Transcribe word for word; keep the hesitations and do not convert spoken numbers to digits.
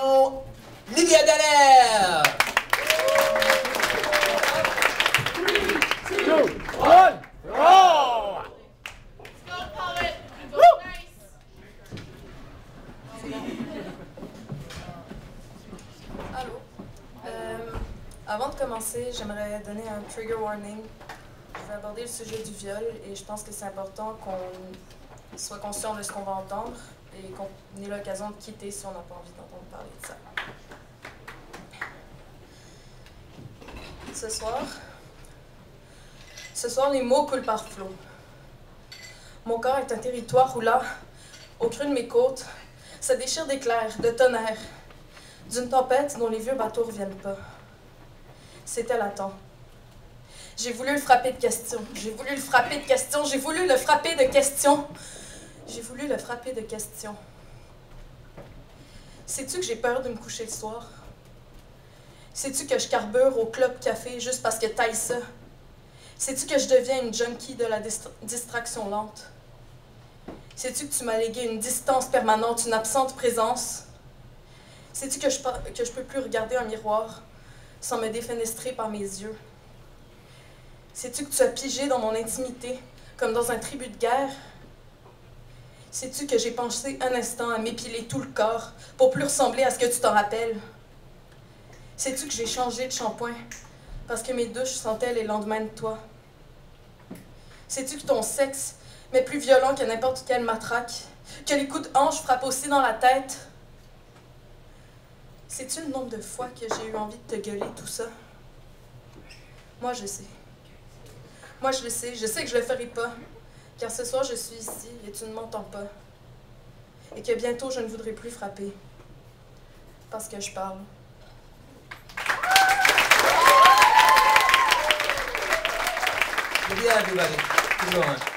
accueillons Lydia Dallaire. Two, one, roll! Let's go, poet. Nice. Allô? Euh, avant de commencer, j'aimerais donner un trigger warning. Je vais aborder le sujet du viol et je pense que c'est important qu'on soit conscient de ce qu'on va entendre et qu'on ait l'occasion de quitter si on n'a pas envie d'entendre parler de ça. Ce soir, ce soir, les mots coulent par flot. Mon corps est un territoire où là, au creux de mes côtes, ça déchire d'éclairs, de tonnerres, d'une tempête dont les vieux bateaux ne reviennent pas. C'était latent. J'ai voulu le frapper de questions. J'ai voulu le frapper de questions. J'ai voulu le frapper de questions. J'ai voulu le frapper de questions. Sais-tu que j'ai peur de me coucher le soir? Sais-tu que je carbure au club café juste parce que t'ailles ça? Sais-tu que je deviens une junkie de la distra distraction lente? Sais-tu que tu m'as légué une distance permanente, une absente présence? Sais-tu que je que je peux plus regarder un miroir sans me défenestrer par mes yeux? Sais-tu que tu as pigé dans mon intimité, comme dans un tribut de guerre? Sais-tu que j'ai pensé un instant à m'épiler tout le corps pour plus ressembler à ce que tu t'en rappelles? Sais-tu que j'ai changé de shampoing parce que mes douches sentaient les lendemains de toi? Sais-tu que ton sexe m'est plus violent que n'importe quelle matraque, que les coups de hanche frappent aussi dans la tête? Sais-tu le nombre de fois que j'ai eu envie de te gueuler tout ça? Moi, je sais. Moi, je le sais. Je sais que je le ferai pas. Car ce soir, je suis ici et tu ne m'entends pas. Et que bientôt, je ne voudrais plus frapper. Parce que je parle. Lydia, everybody. Keep going.